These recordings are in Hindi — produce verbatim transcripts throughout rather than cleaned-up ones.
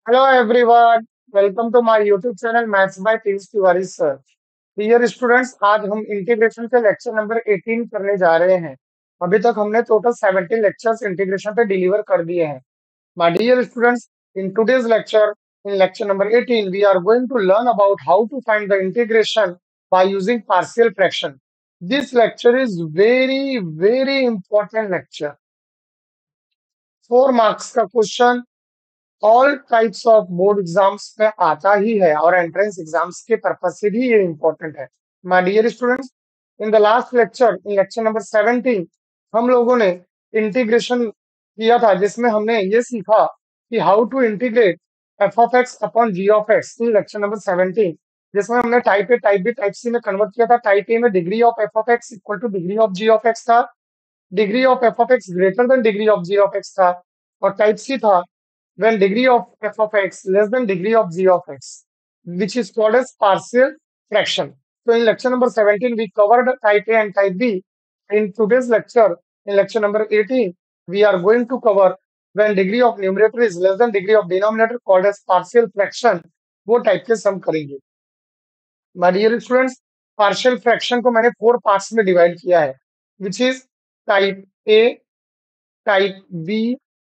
Hello everyone, welcome to my YouTube channel Maths by Piyush Tiwari sir. Dear students, आज हम इंटीग्रेशन के लेक्चर नंबर अठारह करने जा रहे हैं। अभी तक हमने टोटल सत्रह लेक्चर्स इंटीग्रेशन पे डिलीवर कर दिए हैं। My dear students, in today's lecture, in lecture number अठारह, we are going to learn about how to find the integration by using partial fraction. This lecture is very very important lecture. Four marks का question all types of board exams में आता ही है और एंट्रेंस एग्जाम्स के पर्पज से भी ये इंपॉर्टेंट है। My dear students, in the last lecture, in lecture number सत्रह, हम लोगों ने इंटीग्रेशन किया था जिसमें हमने ये सीखा कि how to integrate f of x upon g of x in lecture number सत्रह, जिसमें हमने type A type B type C में कन्वर्ट किया था। टाइप ए में degree of f of x equal to degree of g of x था, degree of f of x greater than degree of g of x था, और टाइप सी था when degree of f of x less than degree of g of x, which is called as partial fraction. So in lecture number seventeen, we covered type A and type B. In today's lecture, in lecture number eighteen, we are going to cover when degree of numerator is less than degree of denominator, called as partial fraction. वो टाइप के सम करेंगे। My dear students, partial fraction को मैंने फोर पार्ट्स में डिवाइड किया है, which is type A, type B,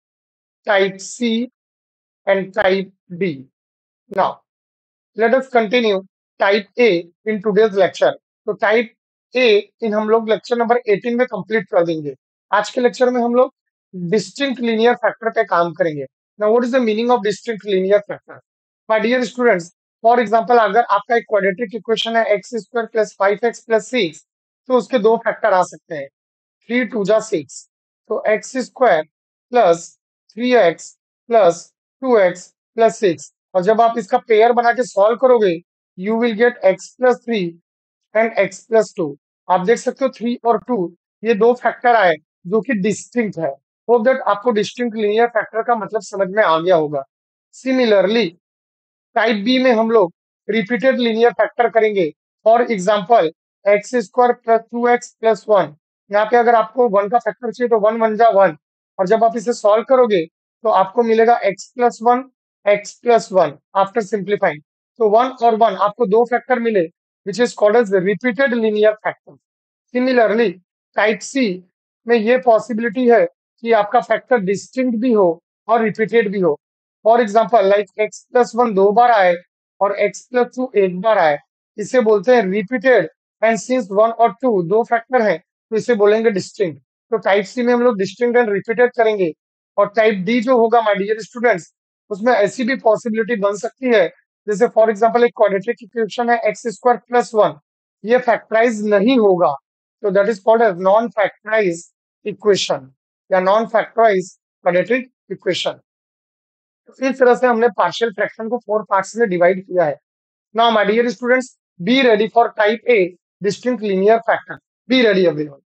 type C and type B. Now, let us continue type A in today's lecture. तो type A इन हम लोग लेक्चर नंबर अठारह में कंप्लीट कर देंगे। आज के लेक्चर में हम लोग डिस्टिंक्ट लीनियर फैक्टर पे काम करेंगे। Now, what is the meaning of distinct linear factor? My dear students, for example अगर आपका एक क्वाड्रेटिक इक्वेशन है x square plus five x plus six, तो उसके दो फैक्टर आ सकते हैं। थ्री टू जा सिक्स, तो x square plus three x plus two x plus six, और जब आप इसका पेयर बना के सॉल्व करोगे, you will get x plus three and x plus two. आप देख सकते हो थ्री और टू, ये दो फैक्टर आए जो कि डिस्टिंक्ट है। होप दैट आपको डिस्टिंक्ट लीनियर फैक्टर का मतलब समझ में आ गया होगा। सिमिलरली टाइप बी में हम लोग रिपीटेड लीनियर फैक्टर करेंगे। For example x square plus two x plus one, यहाँ पे अगर आपको वन का फैक्टर चाहिए तो वन वन जा वन, और जब आप इसे सॉल्व करोगे तो आपको मिलेगा x plus one x plus one after simplifying. तो वन और वन आपको दो फैक्टर मिले, which is called as repeated linear factor. Similarly type C में ये पॉसिबिलिटी है कि आपका फैक्टर डिस्टिंक्ट भी हो और रिपीटेड भी हो। For example like x plus one दो बार आए और एक्स प्लस टू एक बार आए, इसे बोलते हैं रिपीटेड। एंड सिंस वन और टू दो फैक्टर हैं, तो इसे बोलेंगे डिस्टिंक्ट। तो टाइप सी में हम लोग डिस्टिंक्ट एंड रिपीटेड करेंगे। और टाइप डी जो होगा माय डियर स्टूडेंट्स, उसमें ऐसी भी पॉसिबिलिटी बन सकती है, जैसे फॉर एग्जाम्पल एक क्वाड्रेटिक इक्वेशन है एक्स स्क्वायर प्लस वन, ये फैक्टराइज नहीं होगा, तो that is called as non factorise equation या नॉन फैक्टराइज क्वाड्रेटिक इक्वेशन। इस तरह से हमने पार्शियल फ्रैक्शन को फोर पार्ट्स में डिवाइड किया है। Now my dear students, be ready for type A distinct linear factor. Be ready everyone.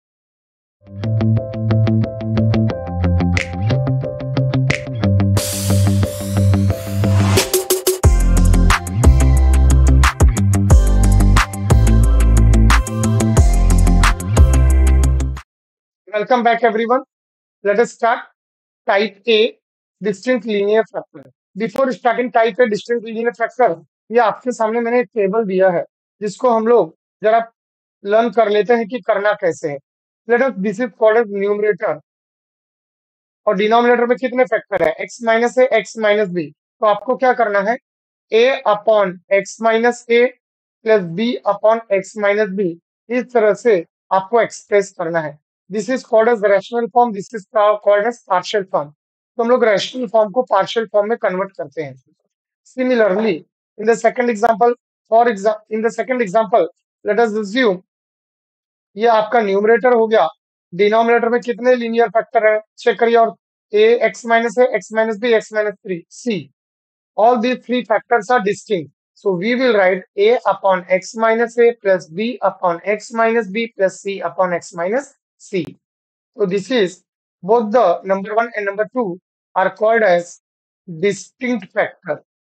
Welcome back everyone. Let us start type A distinct linear factor. Before starting type A distinct linear factor, ये आपके सामने मैंने एक टेबल दिया है जिसको हम लोग जरा लर्न कर लेते हैं कि करना कैसे है। Let us, this is called as numerator, और डिनोमिनेटर में कितने फैक्टर है, x minus A x minus B. तो आपको क्या करना है, a upon x minus A plus B upon x minus B, इस तरह से आपको एक्सप्रेस करना है। This is called as rational form, this is called as partial form. तो हम लोग रैशनल फॉर्म को पार्शियल फॉर्म में कन्वर्ट करते हैं। Similarly in the second example, for example in the second example, let us assume ये आपका न्यूमरेटर हो गया। डिनोमिनेटर में कितने लीनियर फैक्टर है, चेक करिए। और a x minus a x minus b x minus three c, all these three factors are distinct, so we will write a upon x minus a plus b upon x minus b plus c upon x minus c. So this is, both the number one and number two are called as distinct factor.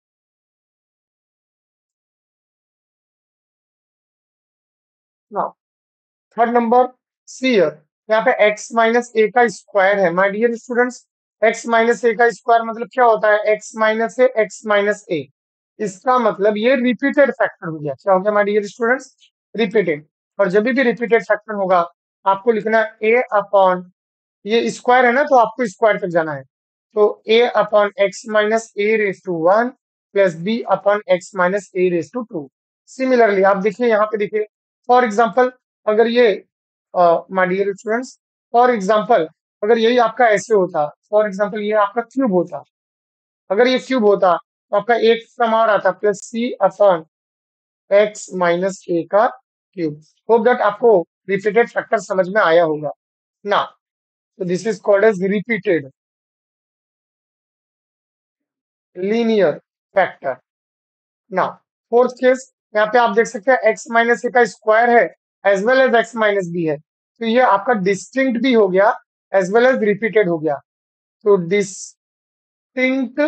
Now third number C है, यहाँ पे x माइनस ए का स्क्वायर है। My dear students, x minus A का स्क्वायर मतलब क्या होता है, x minus A x minus A. इसका मतलब ये रिपीटेड फैक्टर हो गया। क्या हो गया माय डियर स्टूडेंट्स, रिपीटेड। और जब भी रिपीटेड फैक्टर होगा आपको लिखना ए अपॉन, ये स्क्वायर है ना तो आपको स्क्वायर तक जाना है, तो A upon x minus A raise to one plus B upon x minus A raise to two. Similarly आप देखिए यहाँ पे देखिए, फॉर एग्जाम्पल अगर ये my dear students, for example अगर यही आपका ऐसे होता, फॉर एग्जाम्पल ये आपका क्यूब होता, अगर ये क्यूब होता तो आपका एक सम और आता plus C upon x minus A का क्यूब। होप दैट आपको रिपीटेड फैक्टर समझ में आया होगा ना। So this is called as repeated linear factor. Now, fourth case, यहाँ पे आप देख सकते हैं x माइनस ए का स्क्वायर है as well as x minus B है, तो ये आपका डिस्टिंक्ट भी हो गया एज वेल एज रिपीटेड हो गया। तो distinct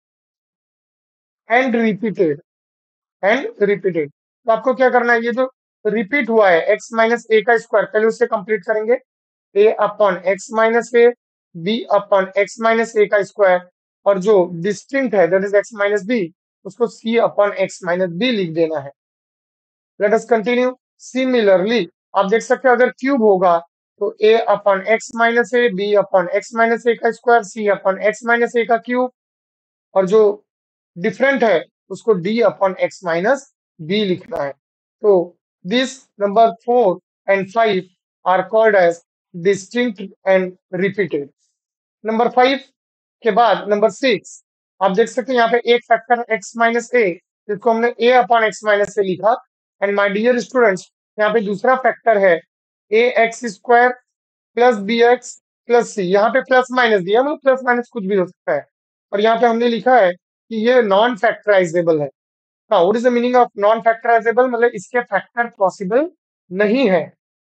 and repeated, and repeated, तो आपको क्या करना है, ये जो रिपीट हुआ है x माइनस ए का स्क्वायर पहले उससे कंप्लीट करेंगे, A upon x minus A B upon x minus A का स्क्वायर, और जो डिस्टिंक्ट है that is x minus B, उसको C upon x minus B लिख देना है। Let us continue. सिमिलरली आप देख सकते हैं अगर क्यूब होगा तो A upon x minus A B upon x minus A का square C upon x minus A का क्यूब, और जो डिफरेंट है उसको D upon x minus B लिखना है। तो this number four and five are called as distinct and repeated. Number five के बाद नंबर सिक्स, आप देख सकते हैं यहाँ पे एक फैक्टर एक्स माइनस ए, जिसको हमने A upon x minus A लिखा। एंड माय डियर स्टूडेंट्स, यहाँ पे दूसरा फैक्टर है A x square plus B x plus C. यहाँ पे प्लस माइनस दिया, मतलब प्लस माइनस कुछ भी हो सकता है, और यहाँ पे हमने लिखा है कि ये नॉन फैक्टराइजेबल है। हाँ, what is the meaning of non factorisable, मतलब इसके फैक्टर पॉसिबल नहीं है।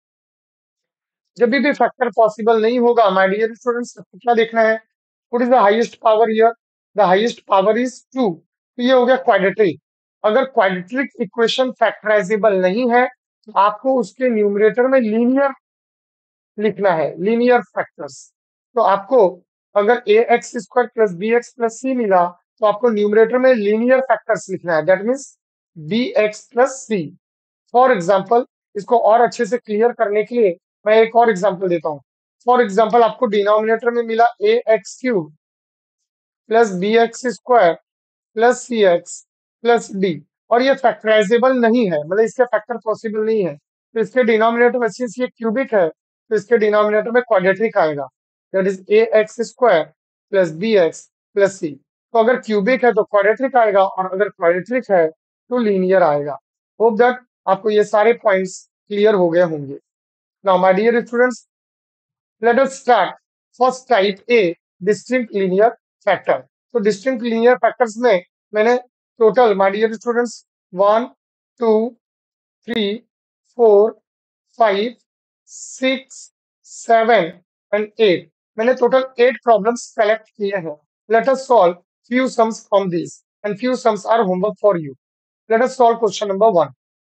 जब भी फैक्टर पॉसिबल नहीं होगा माय डियर स्टूडेंट्स, क्या देखना है, what is the highest power here, the highest power is two, तो ये हो गया क्वाड्रेटिक। अगर क्वाड्रेटिक इक्वेशन फैक्टराइजेबल नहीं है तो आपको उसके न्यूमरेटर में लीनियर लिखना है, लीनियर फैक्टर्स। तो आपको अगर A x square plus B x plus C मिला तो आपको न्यूमरेटर में लीनियर फैक्टर्स लिखना है, that means B x plus C. For example, इसको और अच्छे से क्लियर करने के लिए मैं एक और एग्जाम्पल देता हूँ। फॉर एग्जाम्पल आपको डिनोमिनेटर में मिला A x cube plus B x square plus C x plus D, और ये फैक्टराइजेबल नहीं है, मतलब इसके फैक्टर पॉसिबल नहीं है, तो इसके डिनोमिनेटर में सिंस ये क्यूबिक है तो इसके डिनोमिनेटर में क्वाड्रेटिक आएगा, that is A x square plus B x plus सी। तो अगर क्यूबिक है तो क्वाड्रेटिक आएगा, और अगर क्वाड्रेटिक है तो लीनियर आएगा। होप दैट आपको ये सारे पॉइंट्स क्लियर हो गए होंगे। Now my dear students, let us start first type A, distinct linear factor। तो distinct linear factors में मैंने total my dear students one two three four five six seven and eight, मैंने टोटल एट प्रॉब्लम्स सेलेक्ट किए हैं। Let us solve few sums from these and few sums are homework for you। let us solve question number one.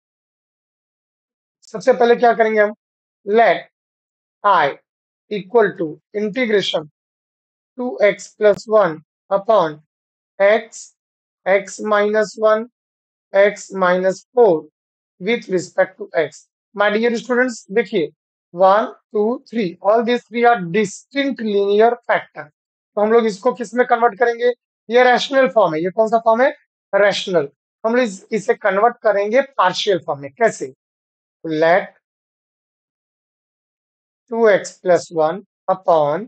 सबसे पहले क्या करेंगे हम, let I equal to integration two x plus one upon x, x minus one, x minus four with respect to x। My dear students, देखिए one two three, all these three are distinct linear factor। तो हम लोग इसको किस में कन्वर्ट करेंगे, ये रैशनल फॉर्म है। ये कौन सा फॉर्म है, रैशनल। हम लोग इस- इसे कन्वर्ट करेंगे पार्शियल फॉर्म में। कैसे, let two x plus one upon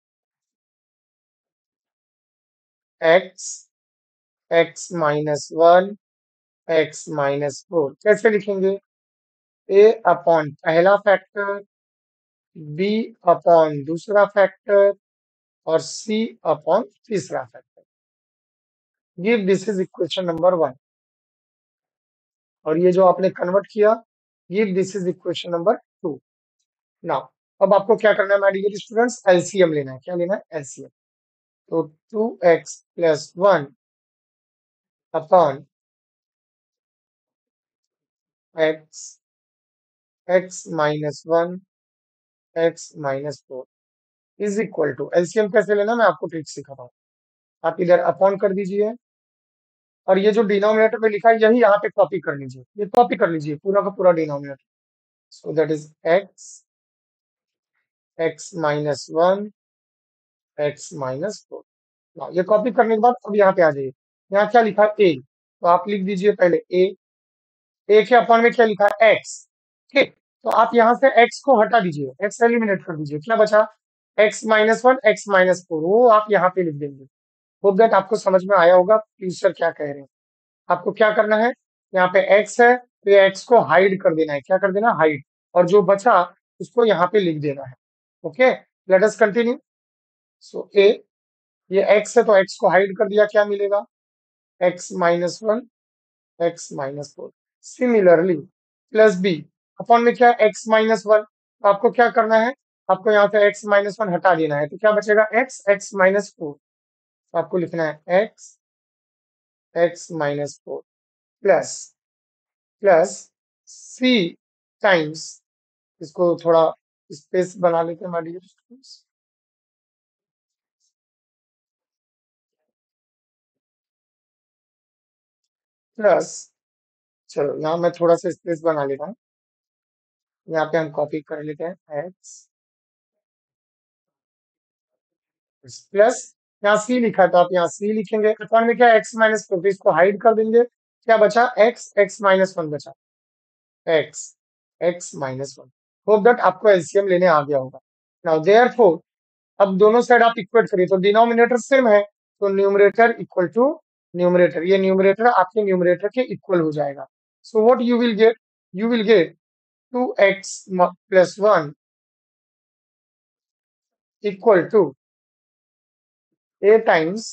x, x minus one, x minus four कैसे लिखेंगे, ए अपॉन पहला फैक्टर, बी अपॉन दूसरा फैक्टर, और सी अपॉन तीसरा factor. Give this is equation number one. और ये जो आपने कन्वर्ट किया, give this is equation number two. Now अब आपको क्या करना है माय डियर स्टूडेंट्स, एलसीएम लेना है। क्या लेना है, एलसीएम। तो two x plus one upon x, x minus one, x minus four. Is equal to, LCM कैसे लेना मैं आपको ट्रिक सिखाता हूँ। आप इधर अपॉन कर दीजिए और ये जो डिनोमिनेटर में लिखा है यही यहाँ पे कॉपी कर लीजिए, ये कॉपी कर लीजिए पूरा का पूरा denominator. So that is x, x minus one, x minus four. ये कॉपी करने के बाद अब यहाँ पे आ जाइए, यहाँ क्या लिखा है ए, तो आप लिख दीजिए पहले ए। ए के अपॉन में क्या लिखा है एक्स, ठीक। तो आप यहाँ से एक्स को हटा दीजिए, एक्स एलिमिनेट कर दीजिए, क्या बचा x minus one, x minus four, वो आप यहाँ पे लिख देंगे। होप दैट आपको समझ में आया होगा टीचर क्या कह रहे हैं। आपको क्या करना है, यहाँ पे एक्स है तो ये एक्स को हाइड कर देना है, क्या कर देना हाइड, और जो बचा उसको यहाँ पे लिख देना है। Okay, let us continue. So A, ये एक्स है तो एक्स को हाइड कर दिया, क्या मिलेगा x minus one, x minus four. Similarly plus B, upon में क्या एक्स माइनस वन, तो आपको क्या करना है, आपको यहाँ से एक्स माइनस वन हटा देना है, तो क्या बचेगा एक्स, एक्स माइनस फोर। तो आपको लिखना है x, x minus four plus plus C times, इसको थोड़ा स्पेस बना लेते हैं हमारी, प्लस, चलो यहाँ मैं थोड़ा सा स्पेस बना लेता हूँ, यहाँ पे हम कॉपी कर लेते हैं एक्स प्लस, यहाँ सी लिखा है तो आप यहाँ सी लिखेंगे, अपॉन में क्या एक्स माइनस फोर, इसको हाइड कर देंगे, क्या बचा एक्स, एक्स माइनस वन बचा, x, x minus one. Hope that आपको एलसीएम लेने आ गया होगा। नाउ देयरफॉर, अब दोनों साइड आप इक्वेट करिए तो डिनोमिनेटर सेम है, तो न्यूमरेटर इक्वल टू न्यूमरेटर, ये न्यूमरेटर आपके न्यूमरेटर के इक्वल हो जाएगा। So what you will get, you will get two x plus one equal to A times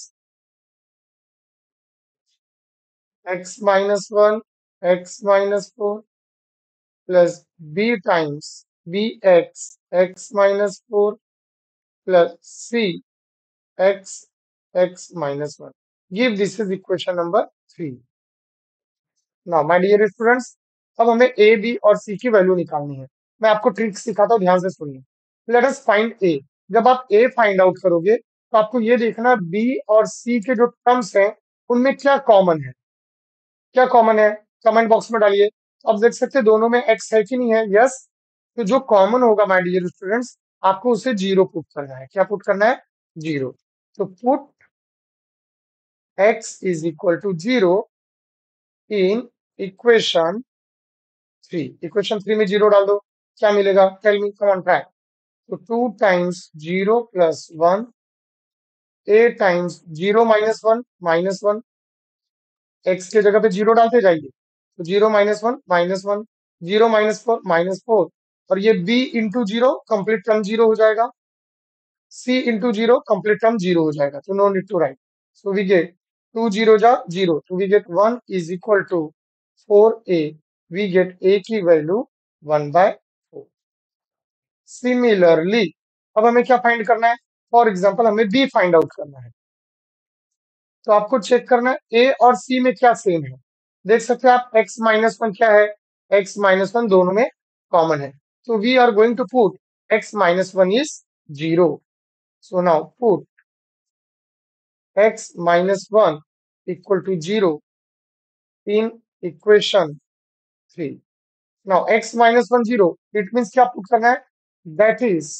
x minus one, x minus four plus B times B x, x minus four plus C x, x minus one. Give this is equation number three. Now my dear students, अब हमें ए बी और सी की वैल्यू निकालनी है। मैं आपको ट्रिक सिखाता हूँ, ध्यान से सुनिए। Let us find A. जब आप ए फाइंड आउट करोगे तो आपको ये देखना बी और सी के जो टर्म्स हैं उनमें क्या कॉमन है, क्या कॉमन है कमेंट बॉक्स में डालिए। तो आप देख सकते हैं दोनों में एक्स है कि नहीं है, यस। तो जो कॉमन होगा माय डियर स्टूडेंट्स, आपको उसे जीरो पुट करना है, क्या पुट करना है जीरो। तो put x is equal to zero in equation three. Equation three में जीरो डाल दो, क्या मिलेगा tell me, come on try. तो two times zero plus one, A times zero minus one, minus one, x के जगह पे जीरो डालते जाइए, तो zero minus one, minus one, zero minus four, minus four, और ये B into zero complete term zero हो जाएगा, C into zero complete term zero हो जाएगा, तो no need to write. So we get two zero जा जीरो, तो we get one is equal to four A, we get A की value one by four. Similarly अब हमें क्या फाइंड करना है, फॉर एग्जाम्पल हमें बी फाइंड आउट करना है, तो आपको चेक करना है ए और सी में क्या सेम है। देख सकते हैं आप एक्स माइनस वन क्या है, एक्स माइनस वन दोनों में कॉमन है, तो we are going to put x minus one is zero. So now put x minus one equal to zero in equation three. Now x minus one zero, it means क्या पुट करना है, that is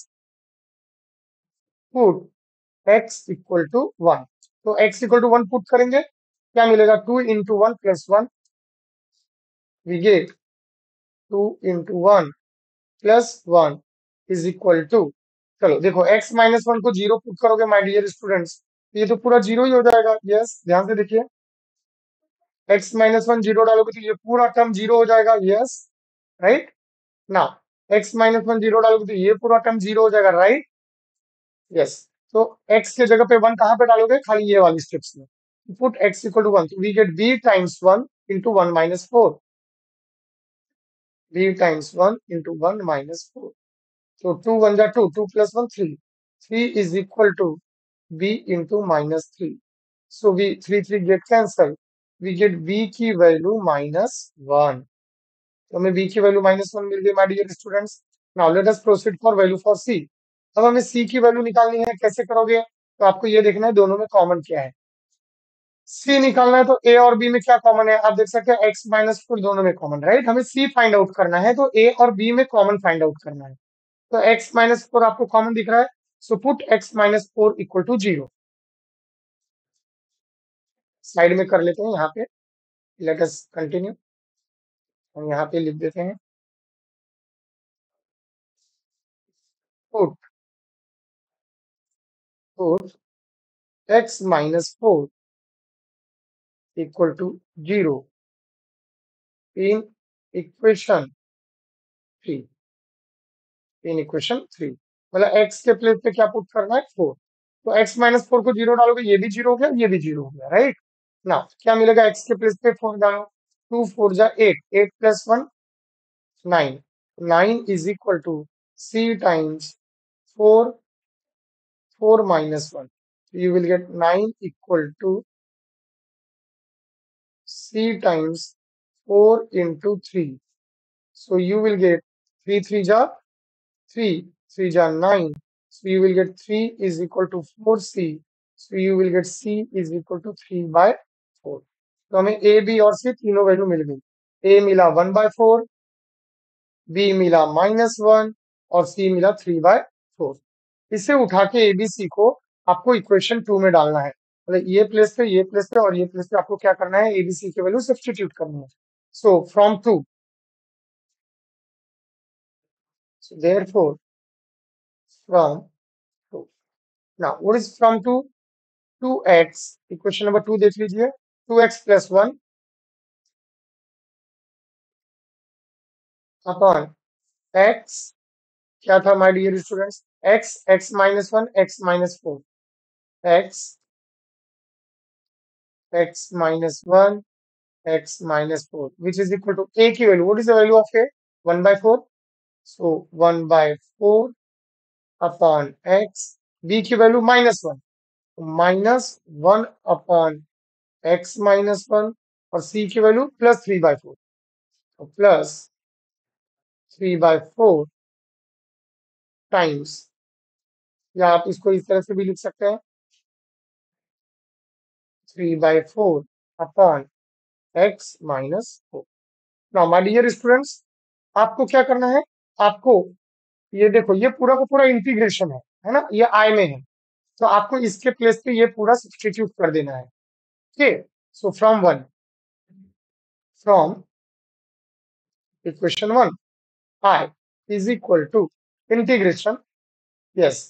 put x equal to one. तो x equal to one put करेंगे, क्या मिलेगा two into one plus one, we get two into one plus one is equal to, चलो देखो एक्स माइनस वन को जीरो पुट करोगे माय डियर स्टूडेंट्स, ये तो पूरा जीरो ही हो जाएगा, यस ध्यान से देखिए, एक्स माइनस वन जीरो डालोगे तो ये पूरा टर्म जीरो हो जाएगा, यस राइट ना, एक्स माइनस वन जीरो डालोगे तो ये पूरा टर्म जीरो हो जाएगा, राइट यस। तो एक्स के जगह पे वन कहाँ पे डालोगे, खाली ये वाली स्टेप्स में, put x equal to one, तो we get b times one into one minus four, b times one into one minus four. So two one जा two, two plus one three. three is equal to b into minus three. So we three three get cancelled. We get b की वैल्यू minus one. तो हमें b की वैल्यू minus one मिल गई my dear students. Now let us proceed for value for c. अब हमें c की वैल्यू निकालनी है, कैसे करोगे? तो आपको ये देखना है दोनों में कॉमन क्या है। c निकालना है तो a और b में क्या कॉमन है? आप देख सकते हैं x माइनस फोर दोनों में कॉमन, राइट? हमें c फाइंड आउट करना है तो a और b में कॉमन फाइंड आउट करना है। तो x माइनस फोर आपको कॉमन दिख रहा है, so put x minus four equal to zero. Side में कर लेते हैं यहाँ पे, लेट अस कंटिन्यू। हम यहाँ पे लिख देते हैं put put x minus four equal to zero in equation three. In equation three मतलब x के प्लेस पे क्या पुट करना है? फोर। तो x माइनस फोर को जीरो डालोगे, ये भी जीरो हो गया, ये भी जीरो हो गया, राइट? ना क्या मिलेगा? x के प्लेस पे फोर डालो, टू फोर जा eight, eight plus one nine, nine is equal to c times four, four minus one. So you will get nine equal to c times four into three. So you will get three three ja three, three ja nine. So you will get three is equal to four c. So you will get c is equal to three by four. तो हमें a, b और c तीनों वैल्यू मिल गई। a मिला वन बाय फोर, b मिला माइनस वन और c मिला थ्री बाय फोर। इसे उठा के एबीसी को आपको इक्वेशन टू में डालना है, मतलब ये प्लेस पे, ये प्लेस पे और ये प्लेस पे आपको क्या करना है? एबीसी की वैल्यू सब्स्टिट्यूट करनी है। So from two, so therefore from two, now what is from two? Two x, equation number two देख लीजिए, two x plus one upon x, क्या था my dear students? X, x minus one, x minus four, x, x minus one, x minus four, which is equal to a की value, what is the value of a? One by four, so one by four upon x, b की value minus one, minus one upon x minus one और c की value plus three by four, तो plus three by four times, या आप इसको इस तरह से भी लिख सकते हैं, three by four upon x minus four. Now my dear students, आपको क्या करना है? आपको ये देखो, ये पूरा का पूरा इंटीग्रेशन है है ना? ये आई में है, तो आपको इसके प्लेस पे ये पूरा सब्स्टिट्यूट कर देना है। Okay, so from one, from equation one, I is equal to integration, yes,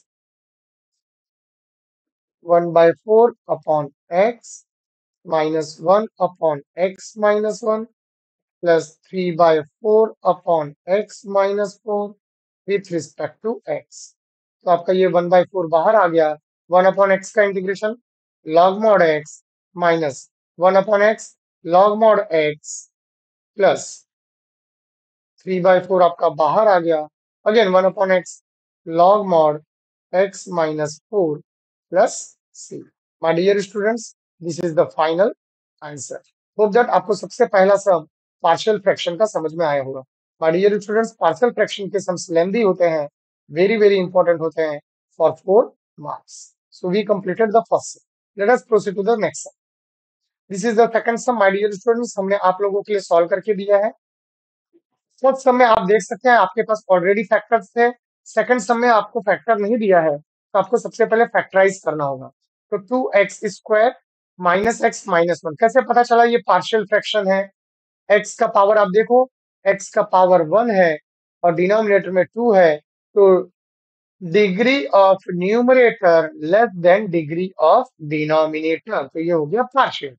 one by four upon x minus one upon x minus one plus three by four upon x minus four with respect to x. तो आपका ये वन बाय फोर बाहर आ गया, वन अपॉन एक्स का integration log mod x minus one upon x log mod x plus three by four आपका बाहर आ गया, again one upon x log mod x minus four plus c. My dear students, this is the final answer. Hope that आपको सबसे पहला सम पार्शियल फ्रैक्शन का समझ में आया होगा। My dear students, partial fraction के सम्स लेंथी होते हैं, वेरी वेरी इंपॉर्टेंट होते हैं for four marks. So we completed the first sum, let us proceed to the next sum. This is the second sum my dear students, हमने आप लोगों के लिए सॉल्व करके दिया है। फर्स्ट सम में आप देख सकते हैं आपके पास ऑलरेडी फैक्टर्स थे, सेकंड सम में आपको फैक्टर नहीं दिया है, तो आपको सबसे पहले फैक्टराइज करना होगा। तो two x square minus x minus one, कैसे पता चला ये पार्शियल फ्रैक्शन है? x का पावर आप देखो, x का पावर वन है और डिनोमिनेटर में टू है, तो degree of numerator less than degree of denominator, तो ये हो गया पार्शियल।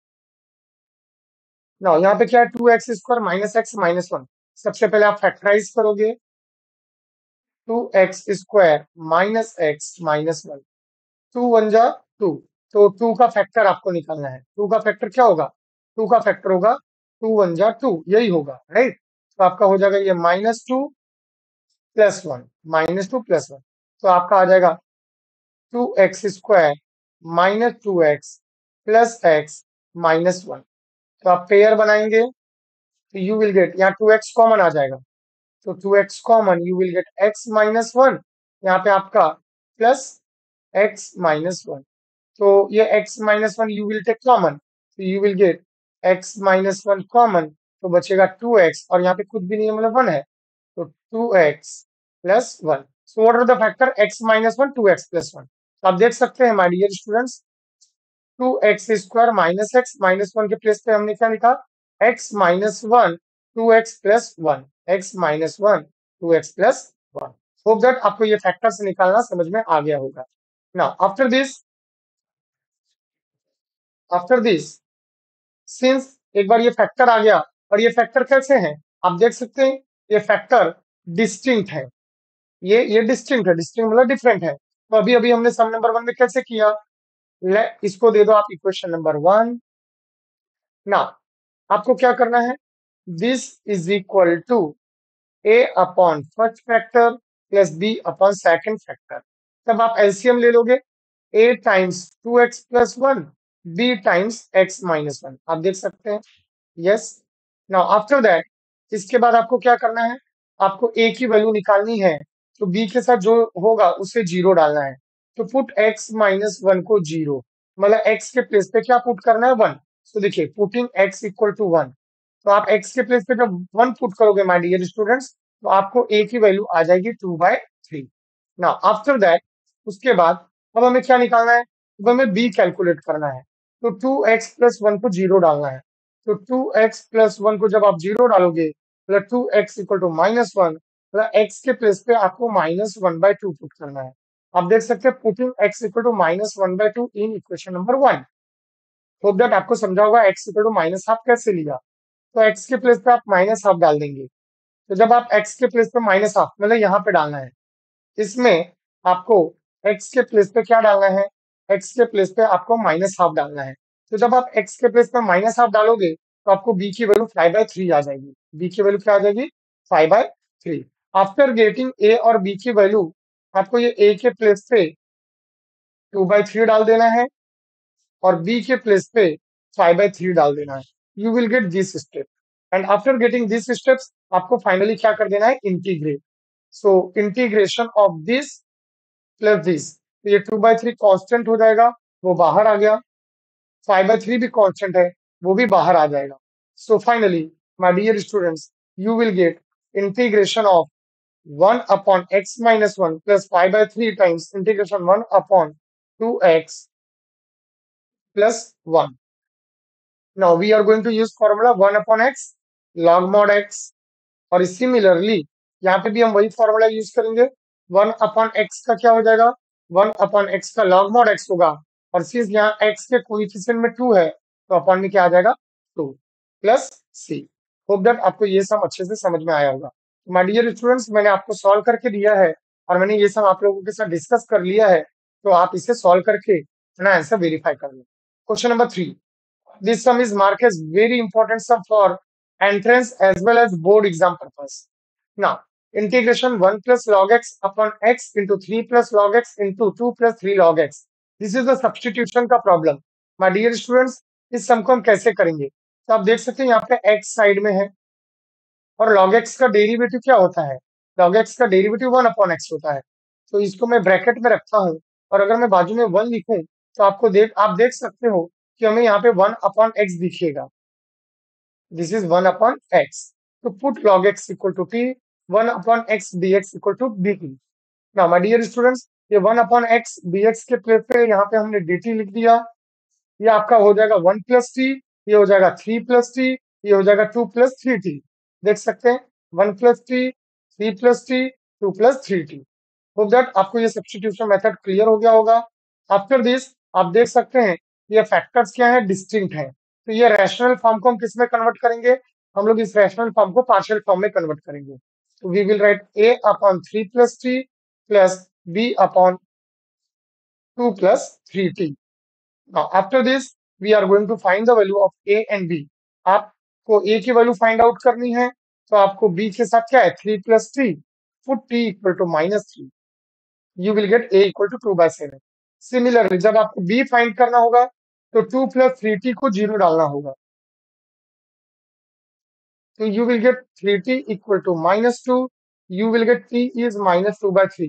ना यहाँ पे क्या है? Two x square minus x minus one, सबसे पहले आप फैक्टराइज करोगे, two x square minus x minus one, two one जा टू, तो टू का फैक्टर आपको निकालना है। टू का फैक्टर क्या होगा? टू का फैक्टर होगा टू वन जा टू, यही होगा, राइट? तो आपका हो जाएगा ये minus two plus one, minus two plus one, तो आपका आ जाएगा two x square minus two x plus x minus one. तो आप पेयर बनाएंगे तो यू विल गेट, यहाँ टू एक्स कॉमन आ जाएगा, तो two x common, you will get x minus one यहाँ पे आपका प्लस एक्स माइनस वन। तो ये x minus one you will take common, तो you will get x minus one common, तो बचेगा टू एक्स, और यहाँ पे कुछ भी नहीं है मतलब वन है, तो two x plus one. So what are the factor x minus one, two x plus one. तो आप देख सकते हैं my dear students, two x square minus x, minus one के प्लेस पे हमने क्या लिखा, x minus one two x plus one, x minus one two x plus one. Hope that आपको ये फैक्टर्स निकालना समझ में आ गया होगा। Now after this after this since एक बार ये फैक्टर आ गया, और ये फैक्टर कैसे हैं आप देख सकते हैं, ये फैक्टर डिस्टिंक्ट है, ये ये डिस्टिंक्ट है, डिस्टिंक्ट मतलब डिफरेंट है। तो अभी अभी हमने सम नंबर वन में कैसे किया, ले इसको दे दो आप इक्वेशन नंबर वन। ना आपको क्या करना है, this is equal to a upon first factor plus b upon second factor. तब आप एलसीएम ले लोगे, a times two x plus one, b times x minus one. आप देख सकते हैं, यस। नाउ आफ्टर दैट इसके बाद आपको क्या करना है, आपको a की वैल्यू निकालनी है, तो b के साथ जो होगा उसे जीरो डालना है। तो पुट x माइनस वन को जीरो, मतलब x के प्लेस पे क्या पुट करना है, वन। तो देखिए putting x equal to one, तो आप x के प्लेस पे जब वन पुट करोगे माय डियर स्टूडेंट्स, तो आपको a की वैल्यू आ जाएगी two by three. Now after that उसके बाद अब हमें क्या निकालना है, अब हमें b कैलकुलेट करना है। तो टू एक्स प्लस वन को जीरो डालना है, तो टू एक्स प्लस वन को जब आप जीरो डालोगे, मतलब two x equal to minus one, मतलब x के प्लेस पे आपको minus one by two put करना है। आप देख सकते हैं putting x equal to minus one by two in equation number one. Hope that आपको समझा होगा x equal to minus half कैसे लिया। तो x के प्लेस पे आप माइनस हाफ डाल देंगे, तो जब आप x के प्लेस पे माइनस हाफ मतलब यहाँ पे डालना है, इसमें आपको x के प्लेस पे क्या डालना है, x के प्लेस पे आपको माइनस हाफ डालना है। तो जब आप x के प्लेस पे माइनस हाफ डालोगे, तो आपको b की वैल्यू फाइव बाय थ्री आ जाएगी, b की वैल्यू क्या आ जाएगी, five by three. After getting a और b की वैल्यू, आपको ये a के प्लेस पे टू बाय थ्री डाल देना है, और b के प्लेस पे फाइव बाय थ्री डाल देना है। You will get this step, and after getting this steps आपको फाइनली क्या कर देना है, integrate. So integration of this plus this, तो ये टू बाय थ्री कॉन्स्टेंट हो जाएगा, वो बाहर आ गया, फाइव बाय थ्री भी कॉन्स्टेंट है, वो भी बाहर आ जाएगा। So finally my dear students, you will get integration of one upon x minus one plus five by three times integration one upon two x plus one. Now we are going to use formula one upon x log mod x, और सिमिलरली यहाँ पे भी हम वही फॉर्मूला यूज करेंगे। वन अपॉन एक्स का क्या हो जाएगा, वन अपॉन एक्स का log mod x होगा, और सिंस यहाँ x के कोएफिशिएंट में टू है, तो अपॉन में क्या आ जाएगा, two plus c. Hope that आपको ये सब अच्छे से समझ में आया होगा। माय डियर स्टूडेंट्स, मैंने आपको सॉल्व करके दिया है, और मैंने ये सब आप लोगों के साथ डिस्कस कर लिया है, तो आप इसे सॉल्व करके अपना आंसर वेरीफाई कर लो। Question number three, this sum is marked as very important sum for entrance as well as board exam purpose. Now, integration one plus log x upon x into three plus log x into two plus three log x. This is the substitution का problem. My dear students, इस sum को हम कैसे करेंगे? तो आप देख सकते हैं यहाँ पे x साइड में है, और log x का डेरिवेटिव क्या होता है? log x का डेरिवेटिव वन अपॉन x होता है। तो इसको मैं ब्रैकेट में रखता हूँ, और अगर मैं बाजू में वन लिखूं, तो आपको देख आप देख सकते हो कि हमें यहाँ पे वन अपॉन एक्स दिखेगा। This is one upon x. तो put log x equal to t, one upon x dx equal to dt। Now my dear students, ये वन अपॉन एक्स dx के प्लेस पे यहाँ पे हमने dt लिख दिया। ये आपका हो जाएगा वन प्लस टी, ये हो जाएगा थ्री प्लस टी, ये हो जाएगा टू प्लस थ्री टी। देख सकते हैं, one plus t, three plus t, two plus three t. Hope that आपको ये सब्स्टिट्यूशन मेथड क्लियर हो गया होगा। आफ्टर दिस आप देख सकते हैं ये फैक्टर्स क्या है, डिस्टिंक्ट है। तो ये रैशनल फॉर्म को हम किस में कन्वर्ट करेंगे, हम लोग इस रैशनल फॉर्म को पार्शियल फॉर्म में कन्वर्ट करेंगे। तो we will write a upon three plus t plus b upon two plus three t. Now, after this, we are going to find the value of a and b. आपको a की वैल्यू फाइंड आउट करनी है, तो आपको b के साथ क्या है, three plus T, put t equal to minus three, you will get a equal to two by seven. Similarly जब आपको b फाइंड करना होगा, तो टू प्लस थ्री टी को जीरो डालना होगा, तो you will get three T equal to minus two, you will get t is minus two by three,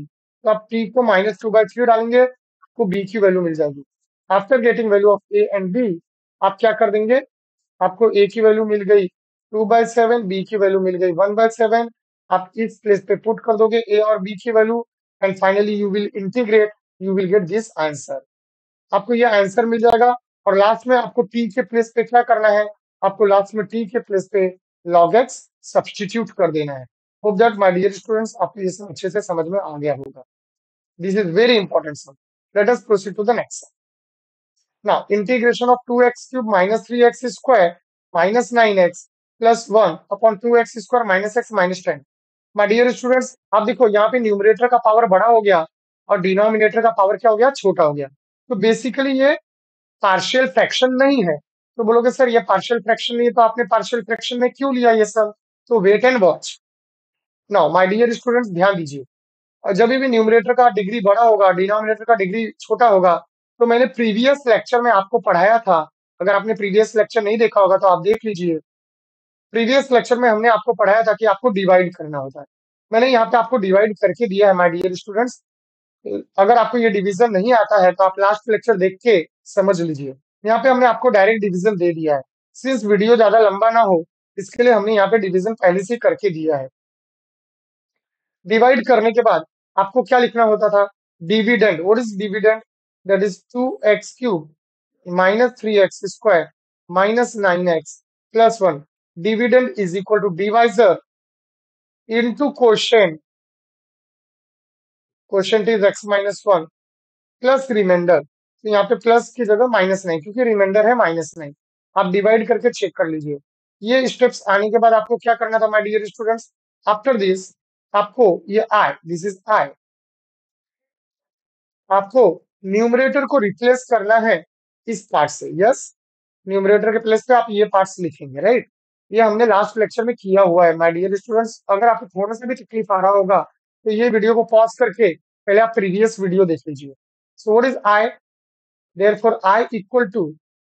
तो आप t को माइनस टू बाई थ्री डालेंगे, आपको b की वैल्यू मिल जाएगी। After getting value of a and b, आप क्या कर देंगे, आपको a की वैल्यू मिल गई टू बाई सेवन, b की वैल्यू मिल गई वन बाई सेवन। आप इस प्लेस पे पुट कर दोगे a और b की value, and finally you will integrate, you will get this answer. आपको ये आंसर मिल जाएगा। और लास्ट में आपको t के प्लेस पे क्या करना है, आपको लास्ट में t के प्लेस पे log x सब्सटीट्यूट कर देना है। Hope that my dear students आपको ये सब अच्छे से समझ में आ गया होगा। This is very important sum. Let us proceed to the next sum. Now integration of two x cube minus three x square minus nine x plus one upon two x square minus x minus ten. My dear students, आप देखो यहाँ पे न्यूमरेटर का पावर बड़ा हो गया और डिनोमिनेटर का पावर क्या हो गया, छोटा हो गया। तो बेसिकली ये पार्शियल फ्रैक्शन नहीं है। तो बोलोगे सर ये पार्शियल फ्रैक्शन नहीं है, तो आपने पार्शियल फ्रैक्शन में क्यों लिया ये सब? तो wait and watch. Now my dear students ध्यान दीजिए, और जब भी न्यूमरेटर का डिग्री बड़ा होगा, डिनोमिनेटर का डिग्री छोटा होगा, तो मैंने प्रीवियस लेक्चर में आपको पढ़ाया था। अगर आपने प्रीवियस लेक्चर नहीं देखा होगा तो आप देख लीजिए। प्रीवियस लेक्चर में हमने आपको पढ़ाया था कि आपको डिवाइड करना होता है। मैंने यहाँ पे आपको डिवाइड करके दिया है माय डियर स्टूडेंट्स। अगर आपको ये डिवीजन नहीं आता है तो आप लास्ट लेक्चर देख के समझ लीजिए। यहाँ पे हमने आपको डायरेक्ट डिवीजन दे दिया है। सिंस वीडियो ज्यादा लंबा ना हो, इसके लिए हमने यहाँ पे डिवीजन पहले से करके दिया है। डिवाइड करने के बाद आपको क्या लिखना होता था, dividend. What is dividend? That is two x cube minus three x square minus nine x plus one. Dividend is equal to divisor into quotient, quotient is x minus one plus remainder. तो यहाँ पे प्लस की जगह माइनस नाइन, क्योंकि रिमाइंडर है माइनस नाइन। आप डिवाइड करके चेक कर लीजिए। ये स्टेप्स आने के बाद आपको क्या करना था my dear students? After this आपको ये आई, दिस इज आई, आपको न्यूमरेटर को रिप्लेस करना है इस पार्ट से। यस, न्यूमरेटर के प्लेस पे आप ये पार्ट्स लिखेंगे, राइट। ये हमने लास्ट लेक्चर में किया हुआ है माय डियर स्टूडेंट्स। अगर आपको थोड़ा सा भी तकलीफ आ रहा होगा तो ये वीडियो को पॉज करके पहले आप प्रीवियस वीडियो देख लीजिए। So what is I? Therefore I equal to,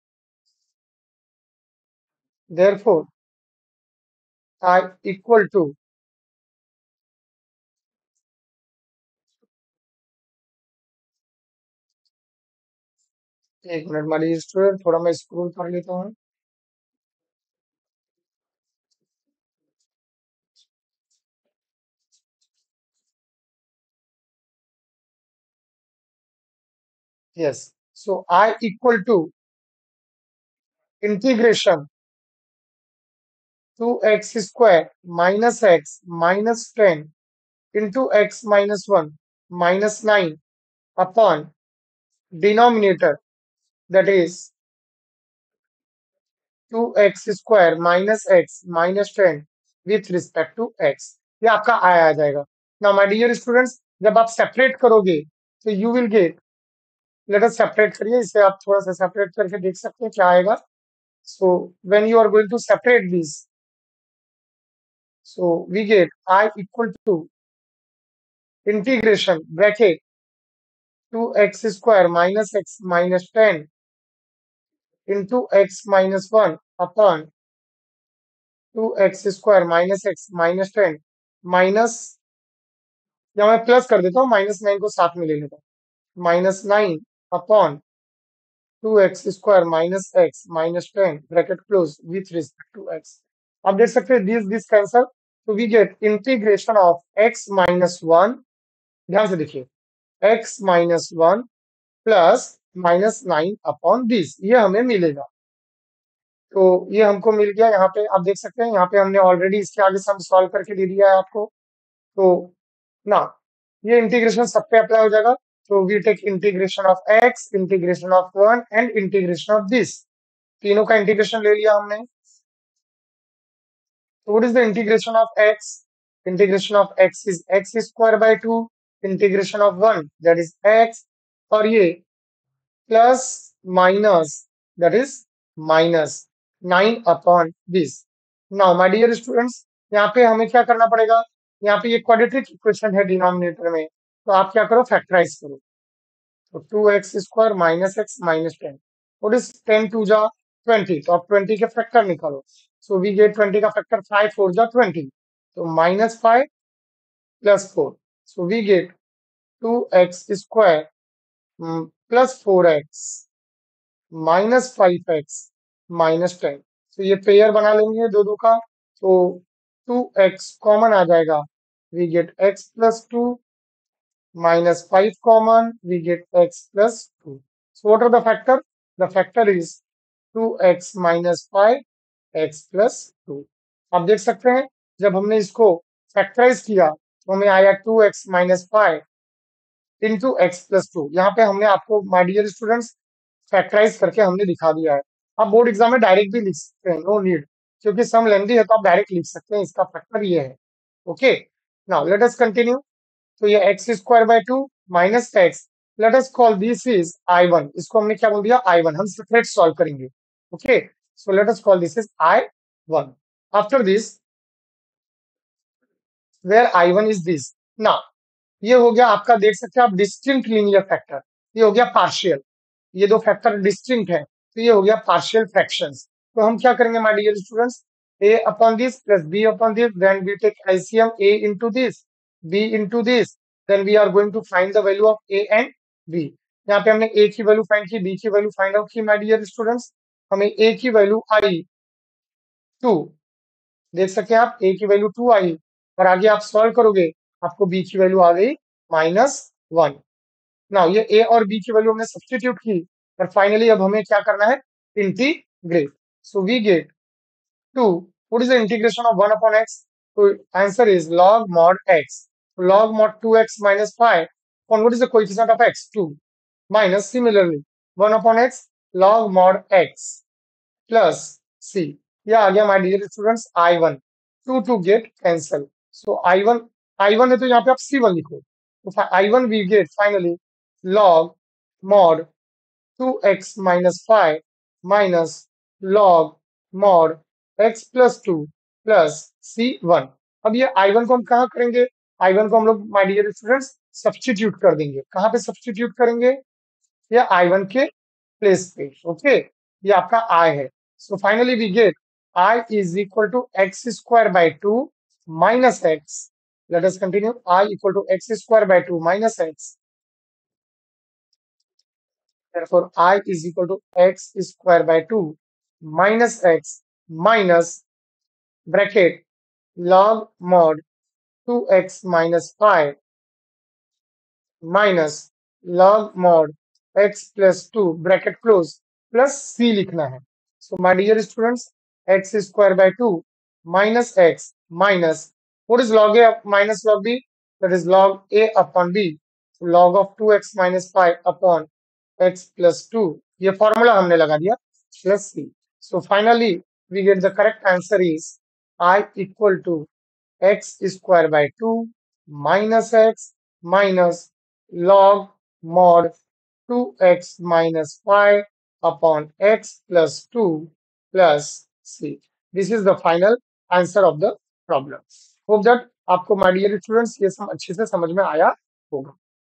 therefore I equal to, एक मिनट माय डियर स्टूडेंट, थोड़ा मैं स्क्रॉल कर लेता हूँ। Yes, so I equal to integration two x square minus x minus ten into x minus one minus nine upon denominator, that is two x square minus x minus ten with respect to x। ये आपका आया आ जाएगा। now my dear students, जब आप सेपरेट करोगे तो you will get, let us separate करिए इसे, आप थोड़ा सा सेपरेट करके देख सकते हैं क्या आएगा। so when you are going to separate this, so we get I equal to integration bracket two x square minus x minus ten into x minus one upon two x square minus x minus ten minus, या मैं प्लस कर देता हूँ, माइनस नाइन को साथ में ले लेता हूँ, minus nine upon two x square minus x minus ten bracket close with respect to x। आप देख सकते हैं दिस दिस कैंसल, तो we get integration of x minus one, ध्यान से देखिए, x minus one plus minus nine upon this, ये हमें मिलेगा। तो ये हमको मिल गया। यहाँ पे आप देख सकते हैं, यहाँ पे हमने ऑलरेडी इसके आगे सम सॉल्व करके दे दिया है आपको। तो ना ये इंटीग्रेशन सब पे अप्लाई हो जाएगा। तो we take integration of x, integration of one and integration of this, तीनों का इंटीग्रेशन ले लिया हमने। तो what is the integration of x? Integration of x is x square by two, integration of one that is x, और ये plus minus that is minus nine upon this. Now my dear students, यहाँ पे हमें क्या करना पड़ेगा, यहाँ पे ये क्वाड्रेटिक इक्वेशन है डिनोमिनेटर में, तो आप क्या करो, फैक्टराइज करो। तो two x square minus x minus ten, what is ten two जा ट्वेंटी, तो आप ट्वेंटी के फैक्टर निकालो। सो वी गेट ट्वेंटी का फैक्टर फाइव फोर जा ट्वेंटी, तो minus five plus four, so we get two x square plus four x minus five x minus ten. तो ये पेयर बना लेंगे दो दो का, तो टू एक्स कॉमन आ जाएगा, we get x plus two minus five common, we get x plus two. So what are the factor? The factor is two x minus five x plus two. आप देख सकते हैं जब हमने इसको फैक्टराइज किया तो हमें आया two x minus five into x plus two. यहाँ पे हमने आपको माय डियर स्टूडेंट्स फैक्टराइज करके हमने दिखा दिया है। आप बोर्ड एग्जाम में डायरेक्ट भी लिख सकते हैं, नो नीड, क्योंकि सम लेंदी है तो आप डायरेक्ट लिख सकते हैं, इसका फैक्टर ये है। Okay, now let us continue. तो ये x square by two minus x, let us call this is I one. इसको हमने क्या बोल दिया, आई वन। हम सेपरेट सॉल्व करेंगे। Okay, so let us call this is I one. After this where I one is this. ना, ये हो गया आपका, देख सकते हैं आप, डिस्टिंक्ट लीनियर फैक्टर। ये हो गया पार्शियल, ये दो फैक्टर डिस्टिंक्ट है, तो ये हो गया पार्शियल फ्रैक्शंस। तो हम क्या करेंगे my dear students, a upon this plus b upon this, then we take L C M a into this, b into this, then we are going to find the value of a and b। यहाँ पे हमने a की वैल्यू फाइंड की, b की वैल्यू फाइंड आउट की माय डियर स्टूडेंट्स। हमें a की वैल्यू आई टू, देख सकते हैं आप, a की वैल्यू टू आई, और आगे आप सॉल्व करोगे आपको b की वैल्यू आ गई माइनस वन। नाउ ये a और b की वैल्यू हमने सब्स्टिट्यूट की, और फाइनली अब हमें क्या करना है, integrate. So we get two, what is the integration of one upon x? So answer is log mod x. So log mod two x minus five upon what is the coefficient of x? two. Minus similarly one upon x log mod x plus c. यह आ गया my dear students I one. two to get cancel. So I one I one है तो यहाँ पे आप C one लिखो। तो I one we get finally log mod two x minus five minus log mod x plus two plus C one। अब ये I one को हम कहाँ करेंगे, I one को हम लोग माय डियर स्टूडेंट्स सब्स्टिट्यूट कर देंगे। कहाँ पे सब्स्टिट्यूट करेंगे, ये I one के प्लेस पे। ओके, ये आपका I है। So finally we get I is equal to x square by two minus x। Let us continue। I equal to x square by two minus x। Therefore, I is equal to x square by two minus x minus bracket log mod two x minus five minus log mod x plus two bracket close plus c लिखना है। So my dear students, x square by two minus x minus, what is log a minus log b? That is log a upon b. So log of two x minus five upon x plus two, ये फॉर्मूला हमने लगा दिया, plus c। So finally we get the correct answer is I equal to x square by two minus x minus log mod two x minus five upon x plus two plus c। This is the final answer of the problem. Hope that आपको my dear students ये सब अच्छे से समझ में आया होगा।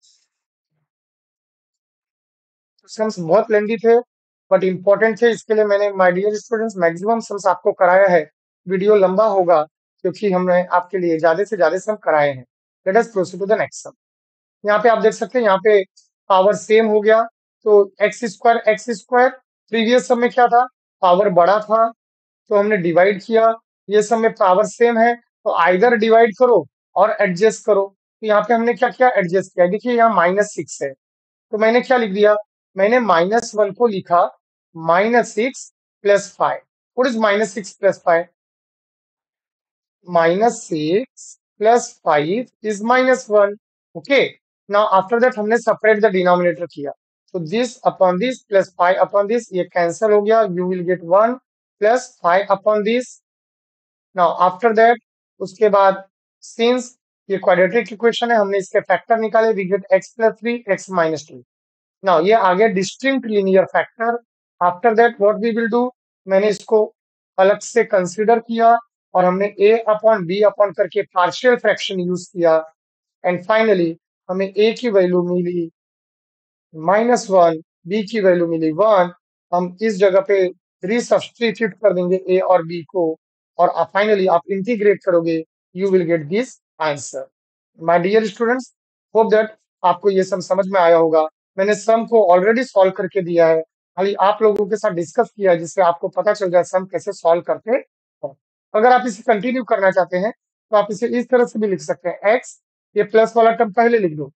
सम्स बहुत लेंदी थे बट इंपॉर्टेंट थे, इसके लिए मैंने my dear students maximum sums आपको कराया है। वीडियो लंबा होगा क्योंकि हमने आपके लिए ज्यादा से ज्यादा सम कराए हैं। Let us proceed to the next sum. यहाँ पे आप देख सकते हैं, यहाँ पे पावर सेम हो गया, तो x square x square, previous sum में क्या था, पावर बड़ा था तो हमने डिवाइड किया। ये सम में पावर सेम है तो आइदर डिवाइड करो और एडजस्ट करो। तो यहाँ पे हमने क्या किया, एडजस्ट किया। देखिए यहाँ माइनस सिक्स है तो मैंने क्या लिख दिया, मैंने माइनस वन को लिखा minus six plus five. What is minus six plus five, minus six plus five is minus one. Okay, now after that हमने सेपरेट द डिनोमिनेटर किया, तो this upon this plus five upon this, ये कैंसिल हो गया, you will get one plus five upon this. Now after that उसके बाद सिंस ये क्वाड्रेटिक इक्वेशन है, हमने इसके फैक्टर निकाले, we get x plus three x minus two. Now ये आ गया distinct linear factor. After that what we will do, मैंने इसको अलग से कंसीडर किया और हमने a अपॉन b अपॉन करके पार्शियल फ्रैक्शन यूज किया, एंड फाइनली हमें a की वैल्यू मिली माइनस वन, b की वैल्यू मिली वन। हम इस जगह पे रीसब्स्टिट्यूट कर देंगे a और b को, और फाइनली आप इंटीग्रेट करोगे, you will get this answer. My dear students, hope that आपको ये सम समझ में आया होगा। मैंने सम को ऑलरेडी सॉल्व करके दिया है, खाली आप लोगों के साथ डिस्कस किया है, जिससे आपको पता चल जाए सम कैसे सॉल्व करते हैं। अगर आप इसे कंटिन्यू करना चाहते हैं तो आप इसे इस तरह से भी लिख सकते हैं, एक्स, ये प्लस वाला टर्म पहले लिख दो,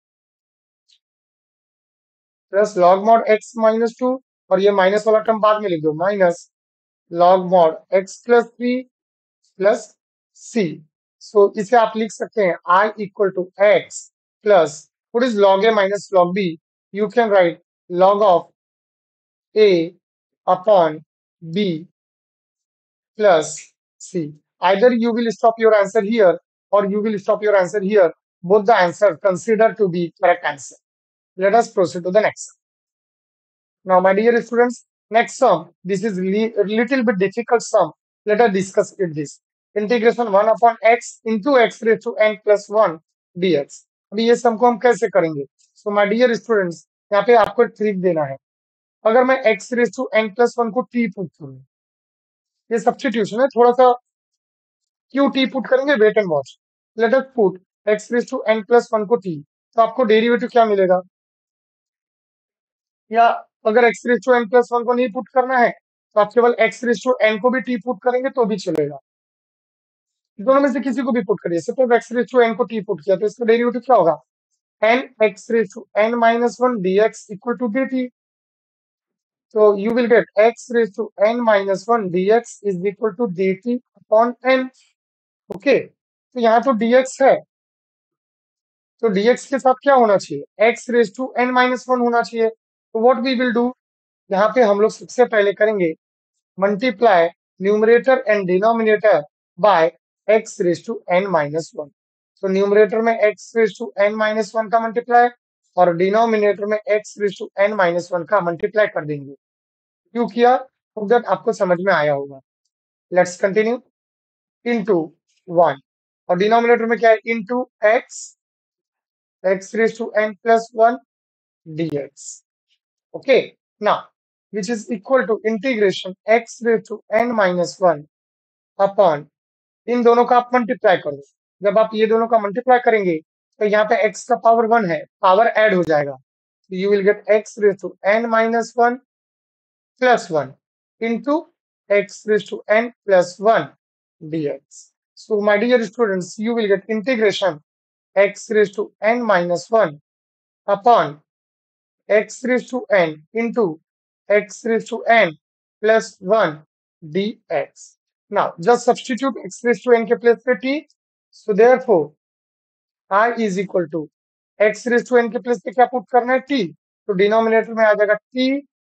plus log mod x minus two, और ये माइनस वाला टर्म बाद में लिख दो, minus log mod x plus three plus C. So इसे आप लिख सकते हैं I equal to x plus, what is log A minus log B, you can write log of A upon B plus C. Either you will stop your answer here or you will stop your answer here. Both the answer considered to be correct answer. Let us proceed to the next sum. Now, my dear students, next sum. This is li- a little bit difficult sum. Let us discuss it this. Integration one upon x into x raised to n plus one dx. अभी ये सम को हम कैसे करेंगे? So, my dear students, यहाँ पे आपको ट्रिक देना है। अगर मैं x raised to n plus one को t पुट करूँ, ये सब्स्टिट्यूशन है, थोड़ा सा क्यों टी पुट करेंगे, wait and watch. Let us put x raise to n plus one को टी, तो आपको डेरिवेटिव क्या मिलेगा, या अगर x raise to n plus one को नहीं पुट करना है तो आप केवल एक्स रेज टू एन को भी टी पुट करेंगे तो भी चलेगा, दोनों में से किसी को भी पुट करिए। Suppose x raise to n को टी पुट किया तो इसका डेरिवेटिव क्या होगा, n x raise to n minus one d x equal to d t. तो you will get x raise to n minus one d x is equal to d t upon n. Okay, तो यहाँ तो dx है, तो dx के साथ क्या होना चाहिए, x raise to n minus one होना चाहिए। तो व्हाट वी विल डू, यहाँ पे हम लोग सबसे पहले करेंगे multiply numerator and denominator by x raise to n minus one. तो न्यूमरेटर में x raise to n minus one का मल्टीप्लाई और डिनोमिनेटर में x raise to n minus one का मल्टीप्लाई कर देंगे। क्यों किया, तो दैट आपको समझ में आया होगा। लेट्स कंटिन्यू, इनटू वन, और डिनोमिनेटर में क्या है, into x x raised to n plus one dx. Okay, now which is equal to integration x raised to n minus one upon, इन दोनों का आप मल्टीप्लाई करो। जब आप ये दोनों का मल्टीप्लाई करेंगे तो यहाँ पे x का पावर वन है, पावर ऐड हो जाएगा, you will get x raised to n minus one plus one into x raised to n plus one dx. So my dear students, you will get integration x raised to n minus one upon x raised to n into x raised to n plus one dx. Now, just substitute x raised to n के place पे t. So therefore, I is equal to x raised to n के place पे क्या पुट करना है, t. तो डिनोमिनेटर में आ जाएगा t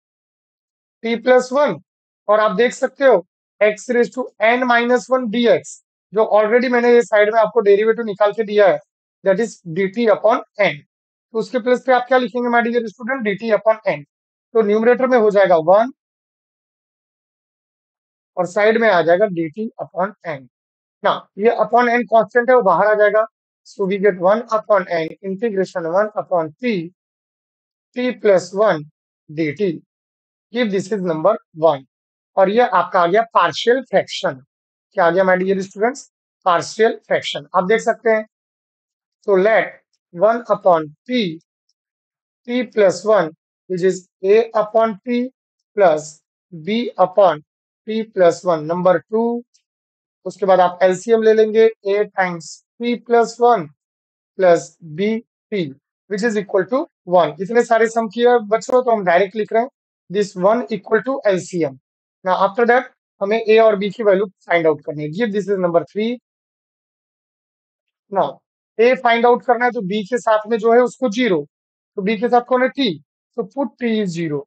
t plus वन, और आप देख सकते हो x raised to n minus one dx, जो ऑलरेडी मैंने ये साइड में आपको डेरिवेटिव निकाल के दिया है, that is dt upon n। तो उसके प्लेस पे आप क्या लिखेंगे my dear student, dt upon n। तो न्यूमरेटर में हो जाएगा वन और साइड में आ जाएगा dt अपॉन n। ना ये अपॉन n कांस्टेंट है, वो बाहर आ जाएगा। So we get one upon n इंटीग्रेशन one upon t t plus one dt, if this is number one. और ये आपका आ गया पार्शियल फ्रैक्शन। क्या आ गया my dear students, partial fraction. आप देख सकते हैं, तो let one upon t t plus one, which is a upon t plus b upon t plus one, number two. उसके बाद आप एलसीएम ले लेंगे, a times t plus one plus b t, which is equal to one. इतने सारे सम किए बच्चों, तो हम डायरेक्ट लिख रहे हैं this one equal to LCM. Now after that हमें a और b की वैल्यू फाइंड आउट करनी है। Give this is number three. Now a find out करना है, तो b के साथ में जो है उसको जीरो, तो b के साथ कौन है, t, तो पुट t इज जीरो,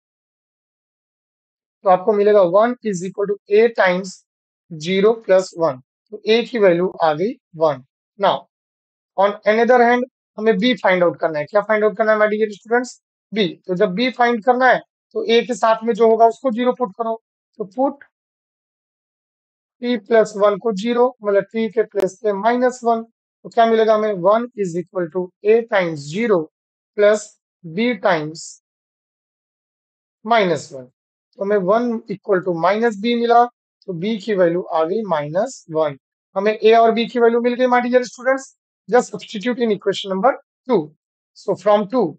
तो आपको मिलेगा one is equal to A times zero plus one. तो ए की वैल्यू आ गई one. Now on another hand हमें बी फाइंड आउट करना है। क्या फाइंड आउट करना है माय डियर स्टूडेंट्स, बी। तो जब बी फाइंड करना है तो ए के साथ में जो होगा उसको जीरो पुट करो, तो पुट टी प्लस वन को जीरो, मतलब टी के प्लस पे माइनस वन। तो क्या मिलेगा हमें, one is equal to A times zero plus B times minus one. तो हमें one equal to minus b मिला, तो बी की वैल्यू आ गई माइनस वन। हमें ए और बी की वैल्यू मिल गई my dear students. Just substitute in equation number two. So from two,